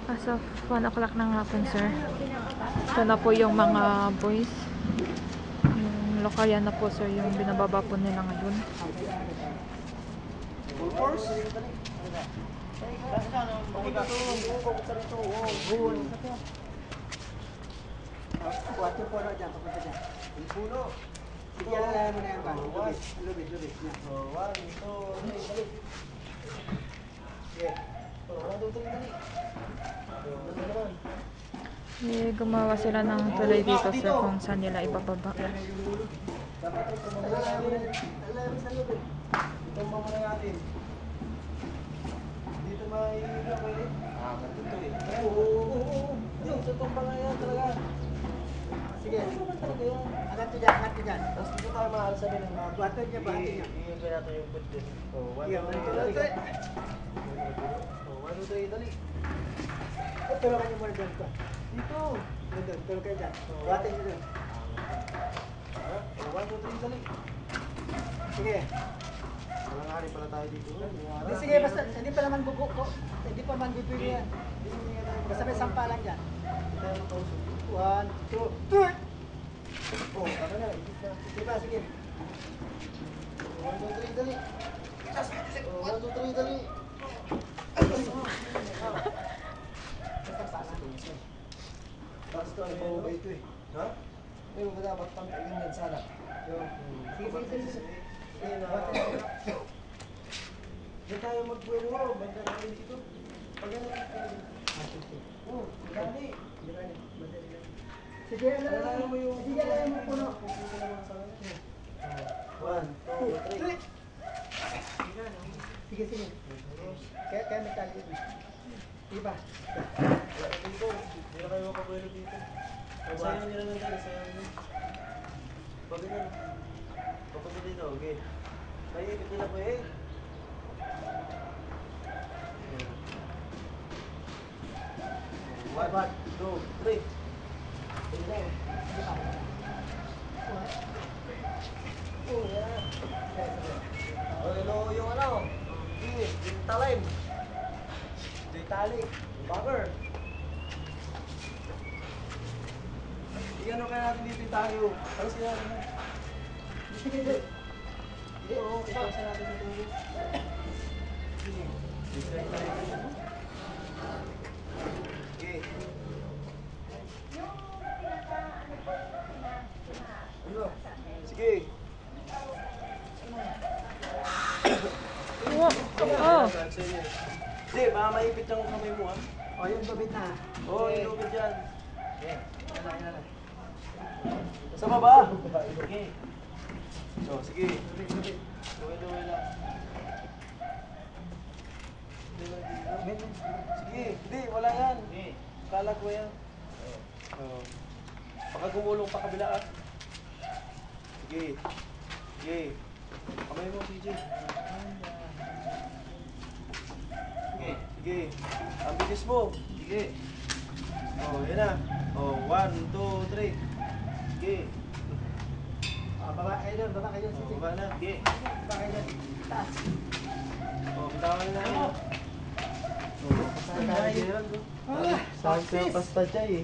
As of 1 o'clock ng hapon, sir. Ito na po yung mga boys. Yung lokalyan na po, sir, yung binababa po nila ngayon. Gumawa sila ng tulay dito, sir, kung saan nila ipababa. Dito may ganito eh. Oo. Yung sa tumba nga yan talaga. Sige. Angat ko dyan. Tapos dito tayo maalas sabi ng mga buhaton niya. Iyon ka natin yung pwede. Oh, 1, 2, 3. 1, 2, 3, dali. Tulungan niyo muna dyan ko. Dito. Tulungan kayo dyan. Buhaton niyo dyan. 1, 2, 3, dali. Sige. Malangari pala tayo dito. Sige, basta hindi pa naman bubuko. Hindi pa man bibili yan. Basta may sampalan dyan. 1, 2, 3! Oh, ano na. Diba, sige. 1, 2, 3, dali. 1, 2, 3, dali. Tapos ito, ay pang ito eh. Ha? Ngayon, dapat pang-tingin yan sana. Sige. Hindi tayo magbuelo, banda namin dito. Pag ano natin. Oo, dali. Sige, alam mo yung... Sige, alam mo puno. 1, 2, 3. Sige. Kaya may tali dito. Diba? Dito, hindi na kayo makabuelo dito. Sayang nyo naman tayo, sayang nyo. Pag ganyan. Papunta dito, okay. Kaya ikot nila po eh. 1, 2, 3. Oh, yan. Hello, yung ano? Yung talim. Yung tali. Yung bagger. Iyan kaya natin dito yung tayo. Ano sila naman? Sige. Oo, ikaw sa natin dito. Sige. Sige. Oh. Hindi, baka maipit ang kamay mo ha. O, yung lubid na. Oo, yung lubid dyan. Sa baba. Sige. So, sige. Luwi lang. Sige, hindi, wala yan. Kala ko yan. Baka gumulong pa kabila ah. Sige. Kamay mo, CJ. Sige. Ang bilis mo. Sige. Oh, yan na. Oh, 1, 2, 3. Sige. Baba kayo doon, sige. Baba na. Sige. Baba kayo doon. Taas. Oh, bitawan na namin. Sabi ko basta dyan eh.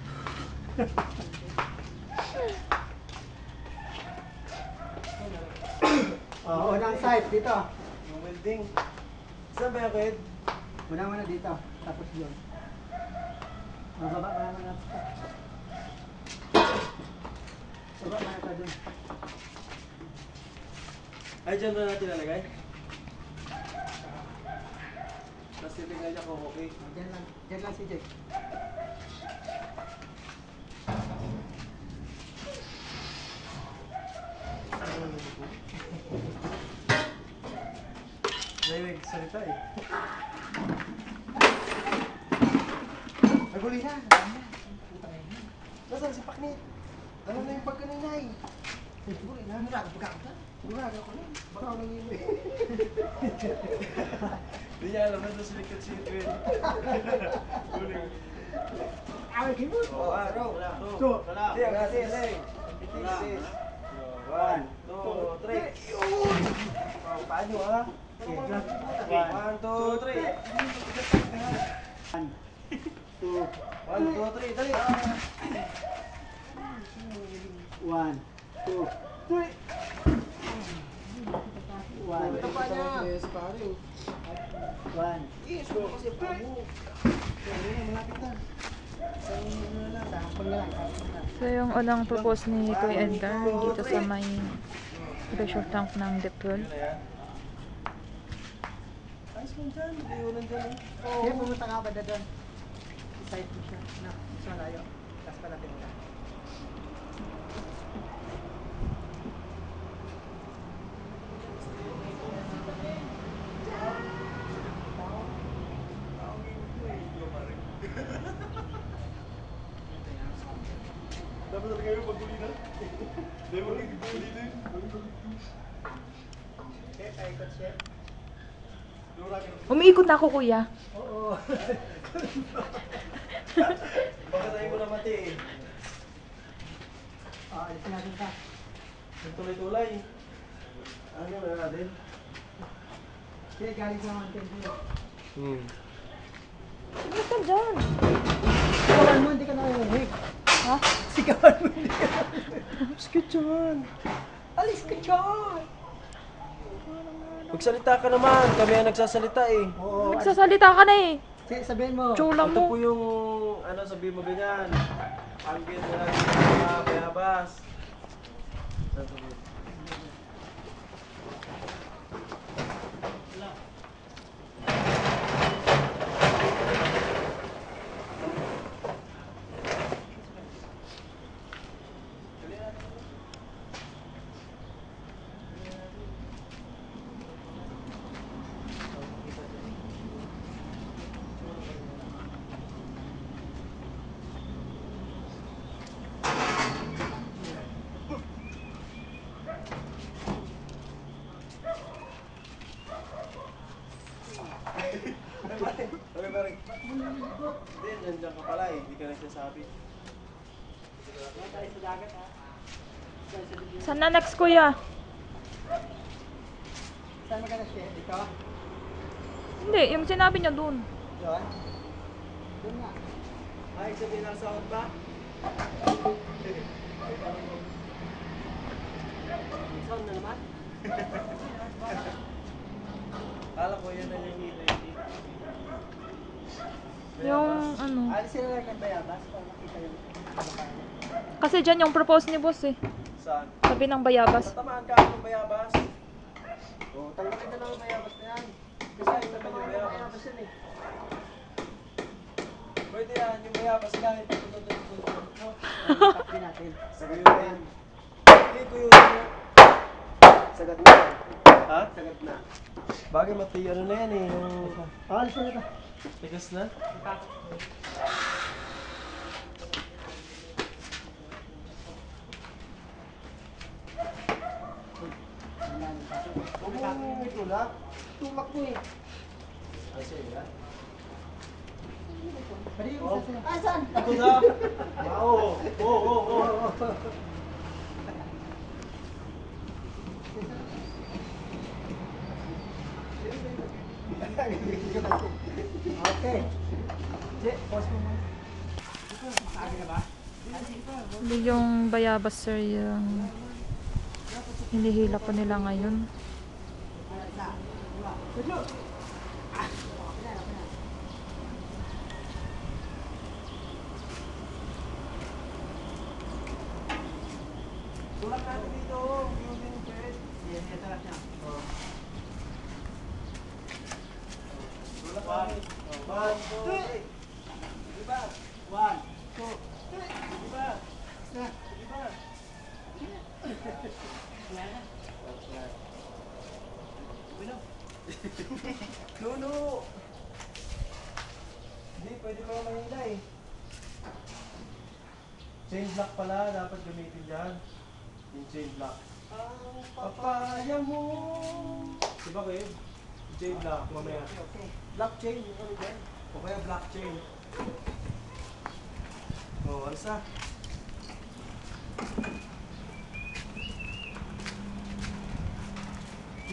Unang side dito. Yung welding. Saan ba yung kid? Muna dito. Tapos yun. Mababa pa naman natin. Baba pa natin dun. Ay, dyan na natin nalagay? Tapos titignan niya kung okay. Diyan lang si Jake. May salita eh. Naguli na. Nasaan si Paknit? Ano na yung pagkaninay? Naguli na. Murag ka. Murag ako na. Baka ako nang ilo eh. Hindi niya alam na doon silikot si Edwin. Guling. Awal kayo mo. Oo, araw. So, Sige, kasi, Leng. Bitis. 1, 2, 3. Oh, paano ha? 1, 2, 3. 1, 2, 3, dali. 1, 2, 3. One. Ito pa niya. One. Yes, kasi pa mo. Malapit na. So yung unang propose ni Kuya Edgar dito sa may pressure tank ng Deepol. Ayos mo dyan. Iulan dyan. Kaya pumunta nga ba doon? Side mo siya. Na, sa layo. Tapos pala tinula. Dapat talaga yung pagkuli na. Dahil mo rin pagkuli na. Okay, paikot siya. Umiikot na ako, Kuya. Oo. Baka tayo mo na mati eh. Alisin natin ka. Yung tulay-tulay. Ano na natin? Kaya galing sa mountain view. Sige ka dyan. Sigawan mo, hindi ka nakuhig. Ha? Sigawan mo, hindi ka nakuhig. Skit dyan. Alis ka dyan! Magsalita ka naman. Kami ang nagsasalita eh. Oo. Nagsasalita ka na eh. Sabihin mo. Chula Ito po mo. yung, ano, sabihin mo ganyan. Ambient na lang yung mga bayabas. Okay, pare. Hindi, nandiyan ka pala eh. Hindi ka nagsasabi. Tayo sa dagat ha. Saan na next, Kuya? Saan maganda siya? Dito? Hindi, yung sinabi niya dun. Doon? Doon nga. Ay, sabihin na sa ba? Sound na naman? Kala ko yan na yung hindi. Yung ano. Alisin na lang ng bayabas para makita yung Kasi dyan yung propose ni boss eh. Saan? Sabi ng bayabas. Tatamaan ka ng bayabas. Oo, tanggalin na lang ang bayabas na yan. Kasi ay naman yung bayabas. yan eh. Pwede yan, yung bayabas kahit tututututut. Takbi natin. Sabi mo yan. Hindi ko yun. Sagat na. Ha? Sagat na. Bagay mati, ano na yan eh. Yung Alisin na ito. tigas na. Huwag mo itulak. Tulak mo eh. Ay, siya yan. Pwede yung isa sila. Ah, saan? Ako na. Oo. Oo. Okay. Che, pause mo muna. Sabi na ba? Hindi yung bayabas sir yung hinihila po nila ngayon. Tulak natin dito. Yun yung pwede. Yan, yan talaga siya. Tulak natin. 1, 2, 3. Diba? 1, 2, 3. Diba? Isa. Diba? Nuno! Hindi, pwede pa mahila eh. Chain block pala, dapat gamitin dyan. Yung chain block. Ang papaya mo! Diba kayo? Chain block, mamaya. Block chain, yung ano dyan? O kaya block chain. O, alis na.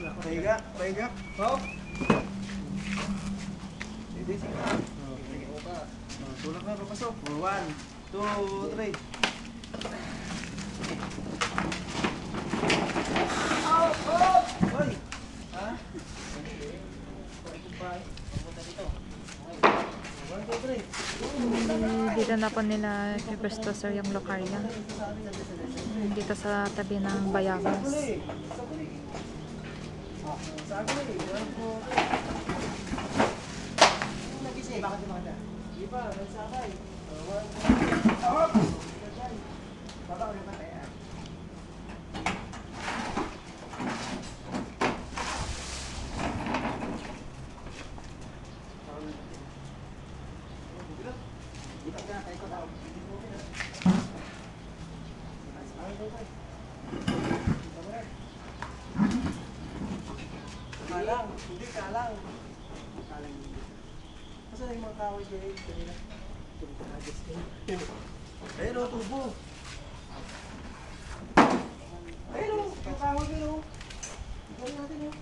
Pahiga. Oh. Sige, sige. Tulak na, papasok. 1, 2, 3. Hoy! Ha? Dito na po nila ipipresto sir yung lokarya. Dito sa tabi ng Bayabas. Nag-isip. Bakit di makanda? Di ba? Nagsakay. Baba ulit na tayo. Dito ka na tayo ko daw. Kalang. Hindi, kalang. Kasi yung mga kahoy dyan kanina. Ayun o, tubo. Ayun o, yung kahoy dyan o. Gawin natin o.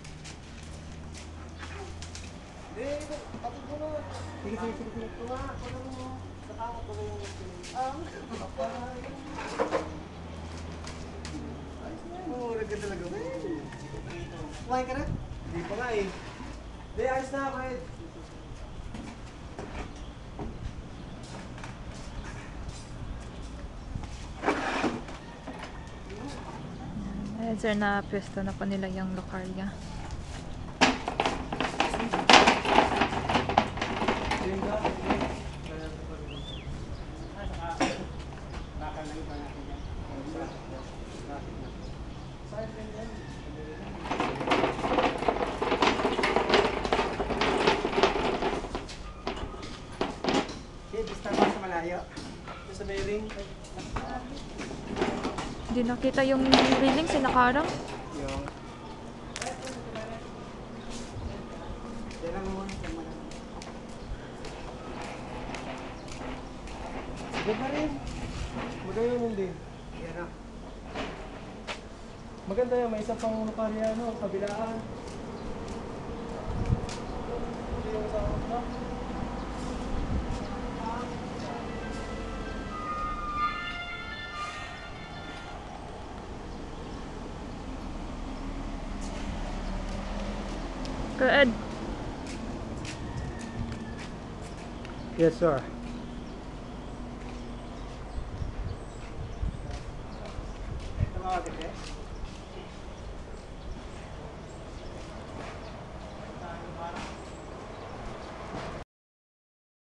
Hindi, patid mo na. Sige, sige, sige, sige. Ito nga, pala mo. Nakawat ko na yung Oo, nagka talaga mo. Kumain ka na? Hindi pa nga eh. Hindi, ayos na ako eh. Ayan sir, na pwesto na po nila yung lokarya. Sige, basta pa sa malayo. Sa bearing. Hindi nakita yung railing, sinakarang. Yung... Yan lang muna sa malayo. Sige pa rin. Magayon hindi. Yan o. Maganda yan, may isa pang lokarya, no, kabilaan. Hindi yung sa ako. Good. Yes, sir.